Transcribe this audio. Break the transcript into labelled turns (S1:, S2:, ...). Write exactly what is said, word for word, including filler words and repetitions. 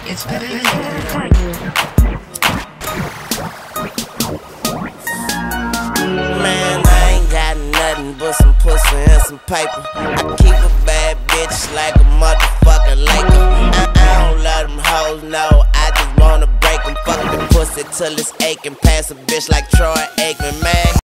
S1: It's PvT Pirate.
S2: Man, I ain't got nothing but some pussy and some paper. I keep a bad bitch like a motherfucking Laker. I, I don't love them hoes, no, I just wanna break them. Fuck the pussy till it's aching. Pass a bitch like Troy Aikman, man.